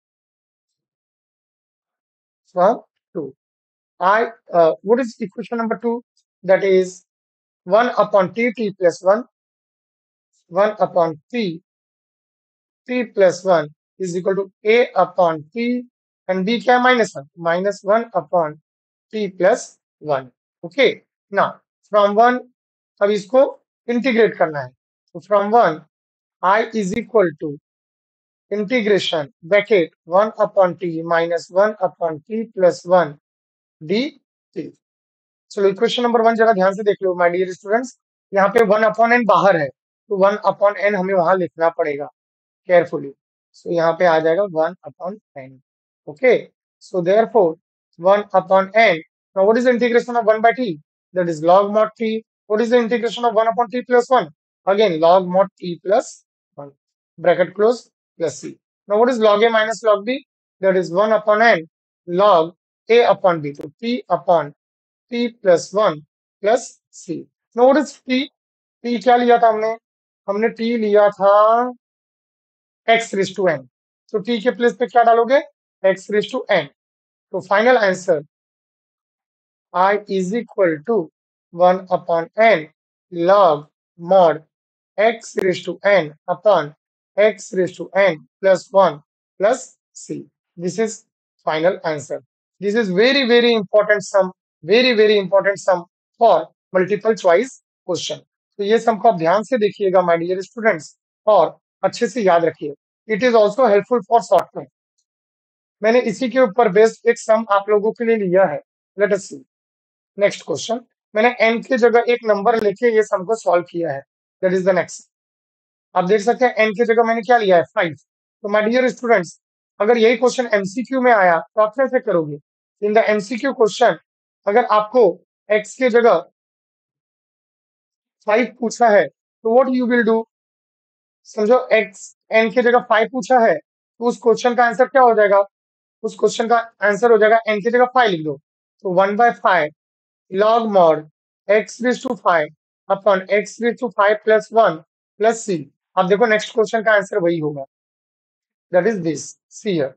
from two, I, uh, what is equation number two? That is one upon t, t plus one, one upon t, t plus one is equal to a upon t, and b क्या minus one, minus one upon t plus one. Okay. Now from one, अब इसको इंटीग्रेट करना है. तो from one, I is equal to integration bracket one upon t minus one upon t plus one dt. चलो इक्वेशन नंबर वन जरा ध्यान से देख लो माय डियर स्टूडेंट्स. यहाँ पे वन अपॉन एन बाहर है, तो वन अपॉन एन हमें वहां लिखना पड़ेगा carefully. So यहाँ पे आ जाएगा one upon n. Okay. So therefore one upon n. Now what is the integration of one by t? That is log mod t. What is the integration of one upon t plus one? Again log mod t plus one. Bracket close plus c. Now what is log a minus log b? That is one upon n log a upon b. So t upon t plus one plus c. Now what is t? t क्या लिया था हमने? हमने t लिया था x रेज टू n. तो t के प्लेस पे क्या डालोगे? x raise to n. तो final answer I is equal to one upon n log mod x raised to n upon x raised to n plus one plus c. This is final answer. This is very very important sum, very very important sum for multiple choice question. तो ये सम को आप ध्यान से देखिएगा माय डियर स्टूडेंट्स और अच्छे से याद रखिए. It is also helpful for short में. मैंने इसी के ऊपर बेस्ड एक सम आप लोगों के लिए लिया है. Let us see next question. मैंने n की जगह एक नंबर लेके ये सम को सॉल्व किया है. That is the next. आप देख सकते हैं n की जगह मैंने क्या लिया है? फाइव. तो माय डियर स्टूडेंट्स अगर यही क्वेश्चन एमसीक्यू में आया तो आप कैसे करोगे? इन द एमसीक्यू क्वेश्चन अगर आपको x की जगह फाइव पूछा है तो व्हाट यू विल डू? समझो x n की जगह फाइव पूछा है तो उस क्वेश्चन का आंसर क्या हो जाएगा? उस क्वेश्चन का आंसर हो जाएगा n की जगह फाइव लिख दो. तो one by five log mod x raised to five upon x raised to five plus one plus c. अब देखो नेक्स्ट क्वेश्चन का आंसर वही होगा. That is this c here.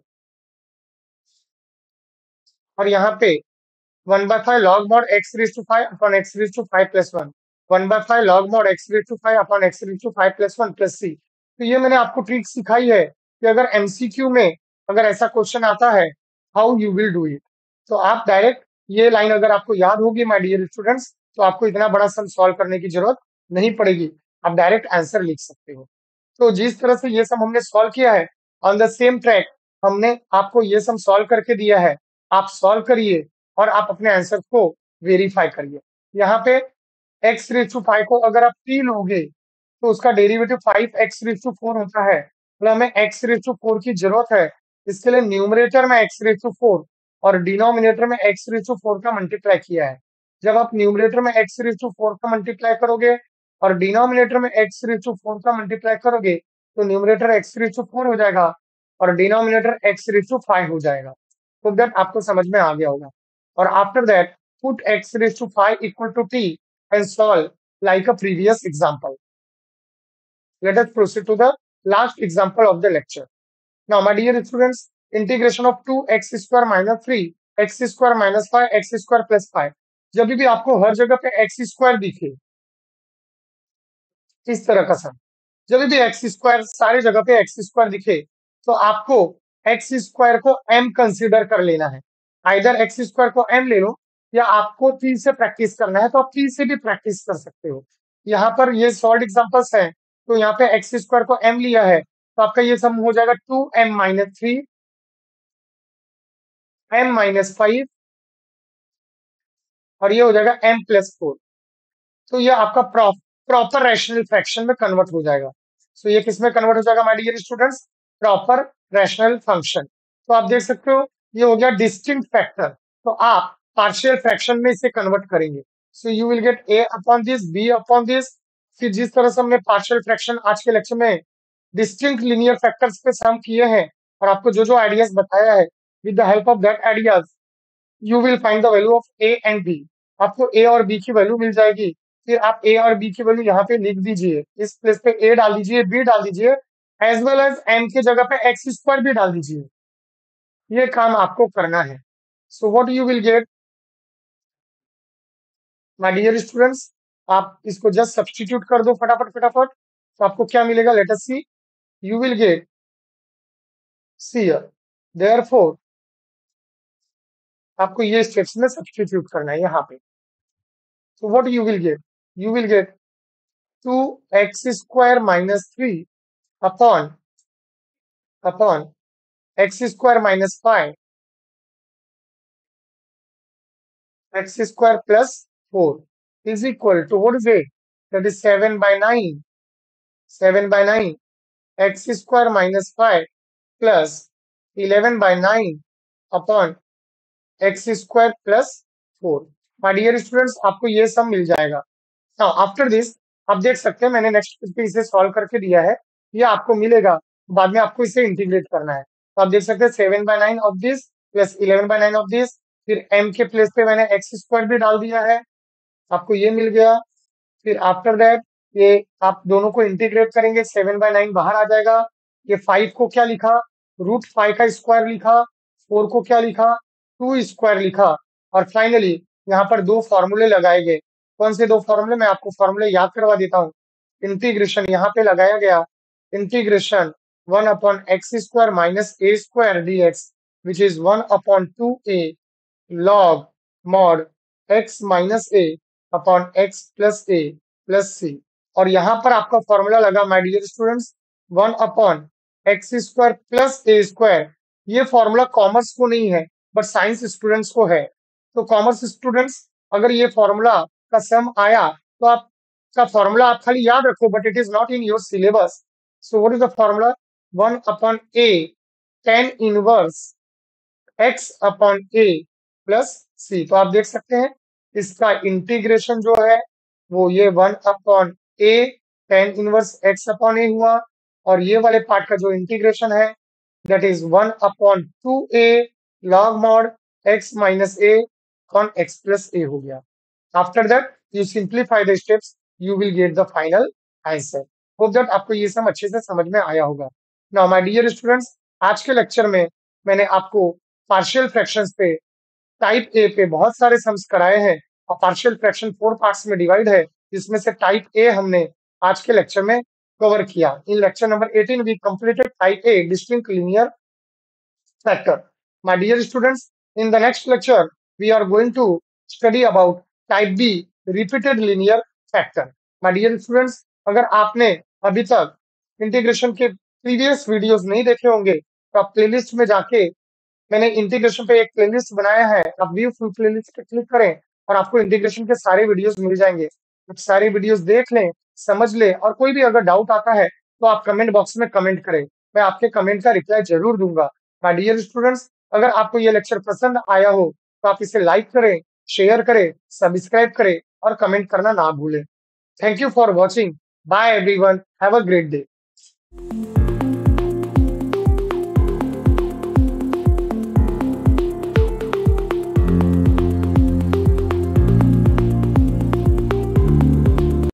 और यहाँ पे one by five log mod x raised to five upon x raised to five plus one. One by five log mod x raised to five upon x raised to five plus one plus c. तो ये मैंने आपको ट्रिक सिखाई है कि अगर एमसीक्यू में अगर ऐसा क्वेश्चन आता है how you will do it. तो आप डायरेक्ट ये लाइन अगर आपको याद होगी माय डियर स्टूडेंट्स तो आपको इतना बड़ा सम सॉल्व करने की जरूरत नहीं पड़ेगी. आप डायरेक्ट आंसर लिख सकते हो. तो जिस तरह से ये सम हमने सॉल्व किया है ऑन द सेम ट्रैक हमने आपको ये सम सॉल्व करके दिया है. आप सॉल्व करिए और आप अपने आंसर को वेरीफाई करिए. यहाँ पे x रेज टू फाइव को अगर आप t लोगे तो उसका derivative five x raise to four होता है. तो हमें x रेज टू फोर की जरूरत है. इसके लिए न्यूमरेटर में x रेज टू फोर और डिनोमिनेटर में x रेज टू फोर का मल्टीप्लाई किया है. जब आप न्यूमरेटर में x रेज टू फोर का मल्टीप्लाई करोगे और डिनोमिनेटर में x रेज टू फोर का मल्टीप्लाई करोगे तो numerator x raise to four हो जाएगा और denominator x raise to five हो जाएगा. तो दैट आपको समझ में आ गया होगा. और after that put x raise to five equal to t and solve like a previous example. Let us proceed to the last example of the lecture. Now, my dear students, integration of two x square minus three x square minus five x square plus five. जब भी आपको हर जगह पे x square दिखे इस तरह का सम, जब भी x square सारी जगह पे x square दिखे तो आपको x square को m कंसीडर कर लेना है. आइदर x square को m ले लो या आपको t से प्रैक्टिस करना है तो आप t से भी प्रैक्टिस कर सकते हो. यहाँ पर ये सॉल्व एग्जांपल्स हैं तो यहाँ पे एक्स स्क्वायर को m लिया है तो आपका ये सम हो जाएगा two m minus three m minus five और ये हो जाएगा m प्लस फोर. तो ये आपका प्रॉपर रैशनल फ्रैक्शन में कन्वर्ट हो जाएगा. सो so ये किस में कन्वर्ट हो जाएगा my dear students? Proper rational function. तो आप देख सकते हो ये हो गया डिस्टिंक्ट फैक्टर. तो आप पार्शियल फ्रैक्शन में इसे कन्वर्ट करेंगे. So you will get a upon this b upon this. फिर जिस तरह से हमने पार्शियल फ्रैक्शन आज के लेक्चर में डिस्टिंक्ट लीनियर फैक्टर्स पे सम किए हैं और आपको जो जो आइडियाज बताया है with the help of that ideas you will find the value of a and b. आपको a और b की वैल्यू मिल जाएगी. फिर आप a और b की वैल्यू यहाँ पे लिख दीजिए. इस प्लेस पे a डाल दीजिए, b डाल दीजिए एज वेल एज एम की जगह पे एक्स स्क्वायर भी डाल दीजिए। ये काम आपको करना है। So what you will get my dear students, आप इसको जस्ट सब्स्टिट्यूट कर दो फटाफट फटाफट, तो आपको क्या मिलेगा, let us see. You will get c therefore आपको ये स्टेप्स में सब्स्टिट्यूट करना है यहाँ पे। So what you will get? You will get two x square minus three upon upon x square minus five, x square plus four is equal to what is it? That is seven by nine. seven by nine. X square minus five plus eleven by nine upon x square plus four. My dear students, आपको ये सब मिल जाएगा। Now after this आप देख सकते हैं मैंने नेक्स्ट पे इसे सॉल्व करके दिया है, ये आपको मिलेगा, बाद में आपको इसे इंटीग्रेट करना है। तो आप देख सकते हैं seven by nine of this plus eleven by nine of this, फिर m के प्लेस पे मैंने एक्स स्क्वायर भी डाल दिया है, आपको ये मिल गया। फिर आफ्टर दैट ये आप दोनों को इंटीग्रेट करेंगे, सेवन बाय नाइन बाहर आ जाएगा। ये फाइव को क्या लिखा, रूट फाइव का स्क्वायर लिखा, फोर को क्या लिखा, टू स्क्वायर लिखा, और फाइनली यहाँ पर दो फॉर्मूले लगाए गए। कौन से दो फॉर्मूले, मैं आपको फॉर्मूले याद करवा देता हूँ। इंटीग्रेशन यहाँ पे लगाया गया, integration one upon x square minus a square d x which is one upon two a log mod x minus a upon x plus a plus c. और यहाँ पर आपका फॉर्मूला लगा my dear students one upon x square plus a square. ये फॉर्मूला कॉमर्स को नहीं है बट साइंस स्टूडेंट्स को है। तो कॉमर्स स्टूडेंट्स अगर ये फॉर्मूला का सम आया तो आप का फॉर्मूला आप खाली याद रखो, but it is not in your syllabus. So what is the formula, one upon a tan inverse x upon a plus सी। तो आप देख सकते हैं इसका इंटीग्रेशन जो है वो ये one upon a tan inverse x upon a हुआ, और ये वाले पार्ट का जो इंटीग्रेशन है that is one upon two a log mod x minus a upon x plus a हो गया। After that you simplify the steps, you will get the final answer. Hope that आपको ये सब अच्छे से समझ में आया होगा। नाउ माय डियर स्टूडेंट्स, आज के लेक्चर में मैंने आपको पार्शियल फ्रैक्शंस पे टाइप ए पे बहुत सारे सम्स कराए हैं, और पार्शियल फ्रैक्शन फोर पार्ट्स में डिवाइड है, जिसमें से टाइप ए हमने आज के लेक्चर में कवर किया। In lecture number eighteen we completed type A distinct linear factor. My dear students, in the next lecture, we are going to study about type B repeated linear factor. My dear students, अगर आपने अभी तक इंटीग्रेशन के प्रीवियस वीडियोस नहीं देखे होंगे तो आप प्लेलिस्ट में जाके, मैंने इंटीग्रेशन पे एक प्लेलिस्ट बनाया है, आप व्यू फुल प्लेलिस्ट पे क्लिक करें और आपको इंटीग्रेशन के सारे वीडियोस मिल जाएंगे। आप सारे वीडियोस देख लें, समझ लें, और कोई भी अगर डाउट आता है तो आप कमेंट बॉक्स में कमेंट करें, मैं आपके कमेंट का रिप्लाई जरूर दूंगा। माय डियर स्टूडेंट्स, अगर आपको ये लेक्चर पसंद आया हो तो आप इसे लाइक करें, शेयर करें, सब्सक्राइब करें और कमेंट करना ना भूलें। Thank you for watching. Bye everyone, have a great day.